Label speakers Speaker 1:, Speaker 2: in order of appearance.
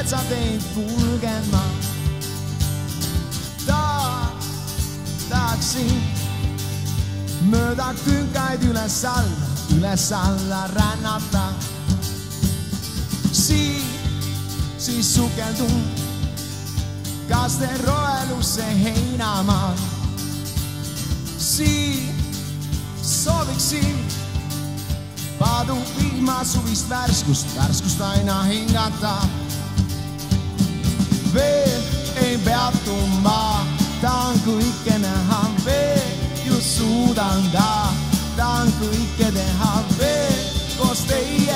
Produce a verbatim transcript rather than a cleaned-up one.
Speaker 1: metsäteid kulkema. Taas tahaksin mööda künkaid üles alla, üles alla rännata. Siin siis sukeldun kaste roelusse heinamaal. Siin sooviksin padu vihma suvist värskust, värskust aina hingata. Veel ei peatu ma, tahan kõike näha, veel just suudan ka, tahan kõike teha veel koos teie.